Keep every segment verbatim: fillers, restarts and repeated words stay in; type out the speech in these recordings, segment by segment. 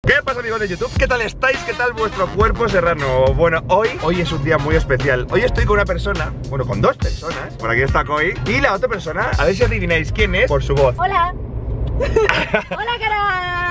¿Qué pasa, amigos de YouTube? ¿Qué tal estáis? ¿Qué tal vuestro cuerpo serrano? Bueno, hoy, hoy es un día muy especial. Hoy estoy con una persona, bueno, con dos personas. Por aquí está Koi. Y la otra persona, a ver si adivináis quién es por su voz. Hola. Hola, cara.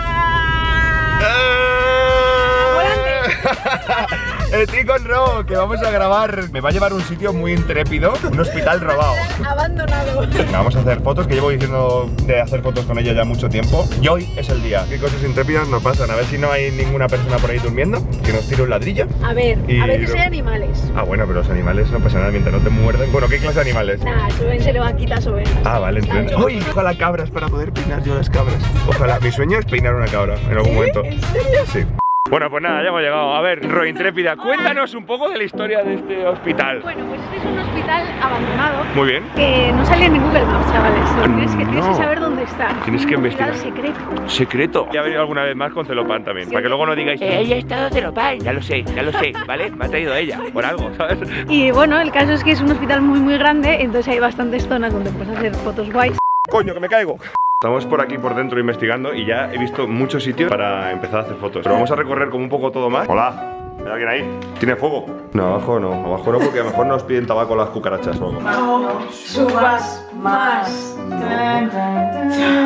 Estoy con Ro, que vamos a grabar. Me va a llevar a un sitio muy intrépido, un hospital robado. Abandonado. Venga, vamos a hacer fotos, que llevo diciendo de hacer fotos con ella ya mucho tiempo. Y hoy es el día. ¿Qué cosas intrépidas nos pasan? A ver si no hay ninguna persona por ahí durmiendo, que nos tire un ladrillo. A ver, y a veces hay animales. Ah, bueno, pero los animales no pasa nada mientras no te muerden. Bueno, ¿qué clase de animales? Nah, suben, se le van a quitar sobre. Ah, vale, entiendo. Uy, ojalá cabras para poder peinar yo las cabras. Ojalá, mi sueño es peinar una cabra en algún momento. ¿En serio? Sí. Bueno, pues nada, ya hemos llegado. A ver, Ro Intrépida, cuéntanos un poco de la historia de este hospital. Bueno, pues este es un hospital abandonado. Muy bien. Que no sale en Google Maps, chavales. Tienes que, tienes No. que saber dónde está. Tienes que un investigar. hospital secreto. Secreto. Ya he venido alguna vez más con Celopan también, Sí. para que luego no digáis Eh, ella ha estado Celopan, ya lo sé, ya lo sé, ¿vale? Me ha traído ella, por algo, ¿sabes? Y bueno, el caso es que es un hospital muy muy grande, entonces hay bastantes zonas donde puedes hacer fotos guays. ¡Coño, que me caigo! Estamos por aquí por dentro investigando y ya he visto muchos sitios para empezar a hacer fotos. Pero vamos a recorrer como un poco todo más. Hola, ¿hay alguien ahí? ¿Tiene fuego? No, abajo no, abajo no, porque a lo mejor nos piden tabaco las cucarachas o algo. No subas más. Tan, tan,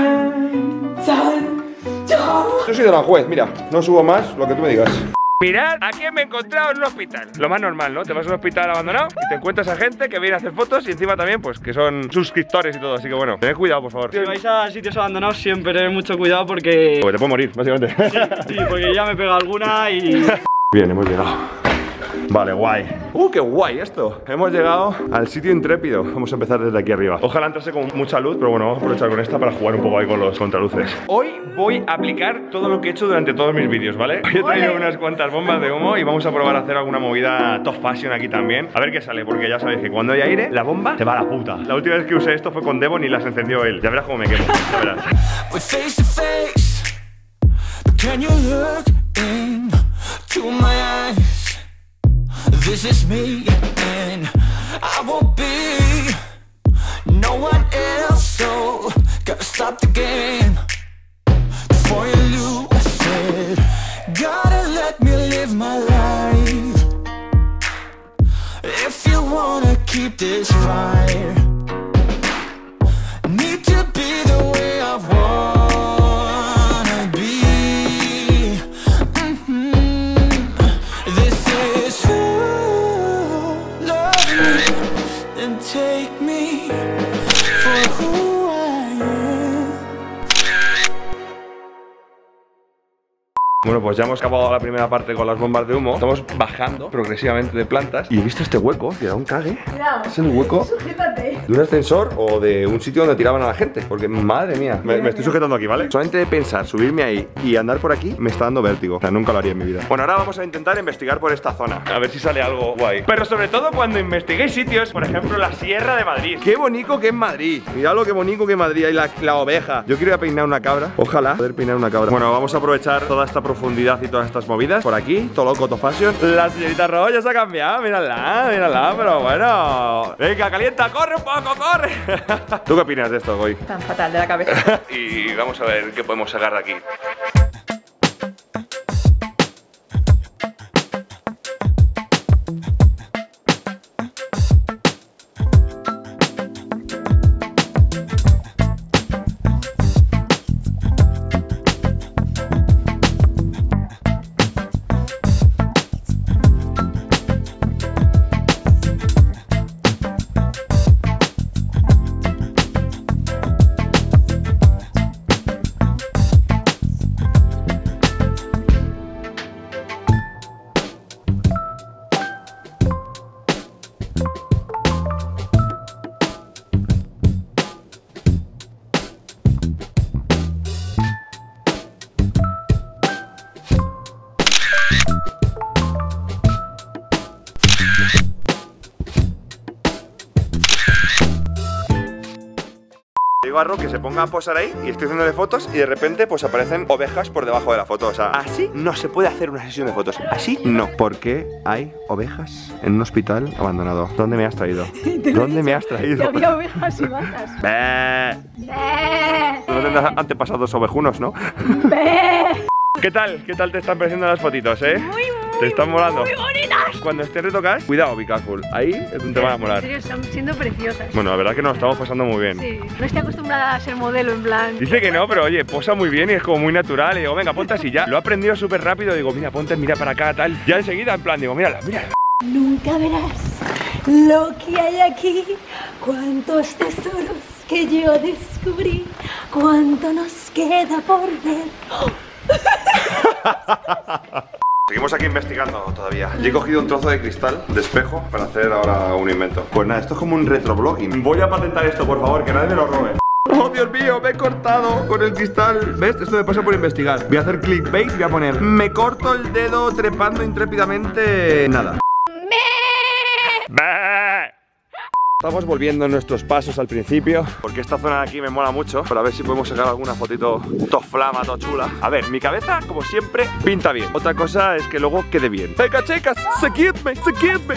tan, tan. Yo soy de la juez, mira, no subo más, lo que tú me digas. Mirad a quién me he encontrado en un hospital. Lo más normal, ¿no? Te vas a un hospital abandonado y te encuentras a gente que viene a hacer fotos y encima también, pues, que son suscriptores y todo. Así que bueno, tened cuidado, por favor. Si vais a sitios abandonados siempre tened mucho cuidado porque... Porque te puedo morir, básicamente. Sí, porque ya me pega alguna y... Bien, hemos llegado. Vale, guay. Uh, qué guay esto. Hemos llegado al sitio intrépido. Vamos a empezar desde aquí arriba. Ojalá entrase con mucha luz, pero bueno, vamos a aprovechar con esta para jugar un poco ahí con los contraluces. Hoy voy a aplicar todo lo que he hecho durante todos mis vídeos, ¿vale? Hoy he traído unas cuantas bombas de humo y vamos a probar a hacer alguna movida top fashion aquí también. A ver qué sale, porque ya sabéis que cuando hay aire, la bomba se va a la puta. La última vez que usé esto fue con Devon y las encendió él. Ya verás cómo me quemo, ya verás. We're face to face, but can you look into my eyes? This is me, and I won't be no one else, so gotta stop the game before you lose it. Gotta let me live my life if you wanna keep this fire. Need to be the way I wanna be. Mm-hmm. This is who love me and take me for who I am. Bueno, pues ya hemos acabado la primera parte con las bombas de humo. Estamos bajando progresivamente de plantas. Y he visto este hueco, que era un cague. Cuidado. Es el hueco Sujétate. de un ascensor o de un sitio donde tiraban a la gente. Porque, madre mía, me, me estoy sujetando aquí, ¿vale? Solamente de pensar, subirme ahí y andar por aquí, me está dando vértigo. O sea, nunca lo haría en mi vida. Bueno, ahora vamos a intentar investigar por esta zona. A ver si sale algo guay. Pero sobre todo cuando investiguéis sitios, por ejemplo, la Sierra de Madrid. Qué bonito que es Madrid. Mirad lo que bonito que es Madrid. Hay la, la oveja. Yo quiero ir a peinar una cabra. Ojalá poder peinar una cabra. Bueno, vamos a aprovechar toda esta profundidad y todas estas movidas. Por aquí, todo loco, todo fashion. La señorita Ro ya se ha cambiado. Mírala, mírala. Pero bueno. Venga, calienta, corre un poco, corre. ¿Tú qué opinas de esto, Goy? Tan fatal de la cabeza. Y vamos a ver qué podemos sacar de aquí. digo a Ro que se ponga a posar ahí y estoy haciéndole fotos y de repente pues aparecen ovejas por debajo de la foto. O sea, así no se puede hacer una sesión de fotos. Así no. ¿Por qué hay ovejas en un hospital abandonado? ¿Dónde me has traído? ¿Dónde me has traído? Que había ovejas y vacas. ¡Bé! ¡Bé! No tendrás antepasados ovejunos, ¿no? ¡Bé! ¿Qué tal? ¿Qué tal te están pareciendo las fotitos, eh? Muy, muy, ¿Te están molando? muy bonitas. Cuando estés retocadas, cuidado, be careful. Ahí es donde te van a molar. En serio, están siendo preciosas. Bueno, la verdad que nos estamos pasando muy bien. Sí, no estoy acostumbrada a ser modelo en plan. Dice que no, pero oye, posa muy bien y es como muy natural. Y digo, venga, ponte así ya. Lo he aprendido súper rápido. Digo, mira, ponte, mira para acá, tal. Ya enseguida, en plan, digo, mírala, mírala. Nunca verás lo que hay aquí, cuántos tesoros que yo descubrí, cuánto nos queda por ver. Seguimos aquí investigando todavía. Y he cogido un trozo de cristal de espejo para hacer ahora un invento. Pues nada, esto es como un retroblogging. Voy a patentar esto, por favor, que nadie me lo robe. ¡Oh, Dios mío! Me he cortado con el cristal. ¿Ves? Esto me pasa por investigar. Voy a hacer clickbait y voy a poner: me corto el dedo trepando intrépidamente. Nada. Estamos volviendo nuestros pasos al principio, porque esta zona de aquí me mola mucho, para ver si podemos sacar alguna fotito to flama, to chula. A ver, mi cabeza, como siempre, pinta bien. Otra cosa es que luego quede bien. ¡Venga, chicas! ¡Seguidme! ¡Seguidme!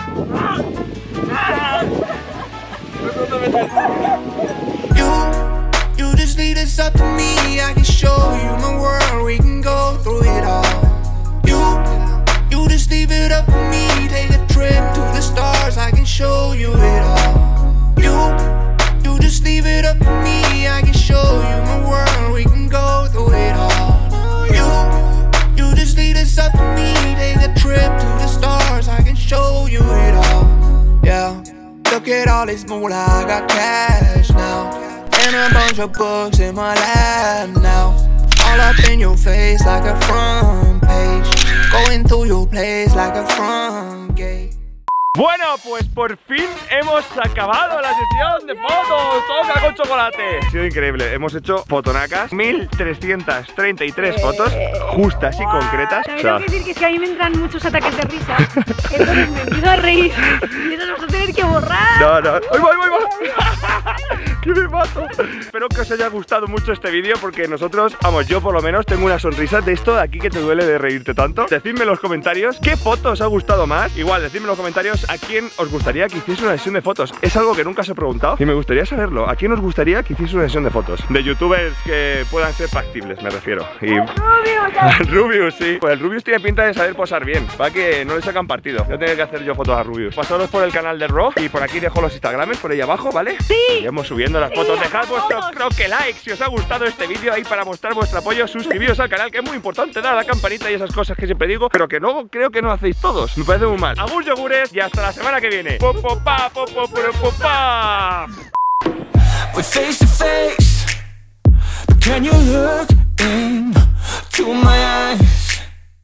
You, you just lead us up to me. I can show you my world. We can go through it all. You, you just leave it up to me. Take a trip to the stars. I can show you it all. You, you just leave it up to me. I can show you my world. We can go through it all. You, you just lead us up to me. Take a trip to the stars. I can show you it all. Yeah. Look at all this moolah, I got cash now. And a bunch of books in my lap now. All up in your face like a front page. Going through your place like a front gate. Bueno, pues por fin hemos acabado la sesión de fotos. Toca con chocolate. Ha sido increíble. Hemos hecho fotonacas. mil trescientas treinta y tres fotos justas y concretas. También tengo que decir que es que a mí me entran muchos ataques de risa. Entonces me empiezo a reír. Y eso lo vas a tener que borrar. No, no. ¡Ay, voy, voy, voy! ¡Que me mato! Espero que os haya gustado mucho este vídeo, porque nosotros, vamos, yo por lo menos tengo una sonrisa de esto de aquí que te duele de reírte tanto. Decidme en los comentarios qué foto os ha gustado más. Igual, decidme en los comentarios a quién os gustaría que hiciese una sesión de fotos. Es algo que nunca os he preguntado y me gustaría saberlo. ¿A quién os gustaría que hiciese una sesión de fotos? De youtubers que puedan ser factibles, me refiero. Y... Rubius, Rubius, sí. Pues el Rubius tiene pinta de saber posar bien, para que no le sacan partido. Yo tengo que hacer yo fotos a Rubius. Pasaros por el canal de Ro y por aquí dejo los Instagrames por ahí abajo, ¿vale? Sí. Iremos subiendo las fotos. Dejad vuestro croque like si os ha gustado este vídeo ahí para mostrar vuestro apoyo. Suscribiros al canal, que es muy importante, dar a la campanita y esas cosas que siempre digo, pero que no creo que no hacéis todos. Me parece muy mal. Agur yogures y hasta la semana que viene. Po, po, pa, po, po, po, po, pa. We're face to face, but can you look into my eyes?